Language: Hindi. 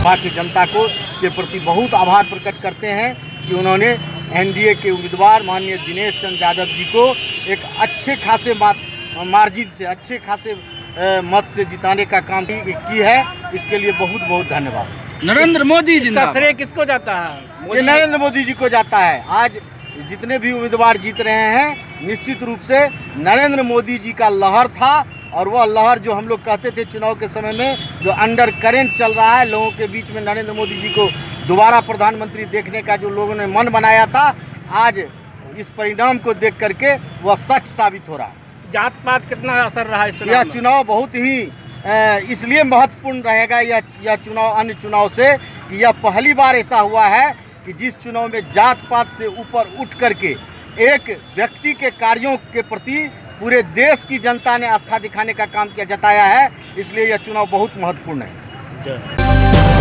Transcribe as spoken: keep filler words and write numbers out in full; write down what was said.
वहाँ की जनता को के प्रति बहुत आभार प्रकट करते हैं कि उन्होंने एनडीए के उम्मीदवार माननीय दिनेश चंद्र यादव जी को एक अच्छे खासे मार्जिन से अच्छे खासे मत से जिताने का काम की है। इसके लिए बहुत बहुत धन्यवाद। नरेंद्र मोदी जी का श्रेय किसको जाता है? ये नरेंद्र मोदी जी को जाता है। आज जितने भी उम्मीदवार जीत रहे हैं निश्चित रूप से नरेंद्र मोदी जी का लहर था, और वह लहर जो हम लोग कहते थे चुनाव के समय में जो अंडर करेंट चल रहा है लोगों के बीच में, नरेंद्र मोदी जी को दोबारा प्रधानमंत्री देखने का जो लोगों ने मन बनाया था, आज इस परिणाम को देख करके वह सच साबित हो रहा है। जात पात कितना असर रहा है इस चुनाव यह में? चुनाव बहुत ही इसलिए महत्वपूर्ण रहेगा यह यह चुनाव अन्य चुनाव से कि यह पहली बार ऐसा हुआ है कि जिस चुनाव में जात पात से ऊपर उठ करके एक व्यक्ति के कार्यों के प्रति पूरे देश की जनता ने आस्था दिखाने का काम किया जताया है। इसलिए यह चुनाव बहुत महत्वपूर्ण है।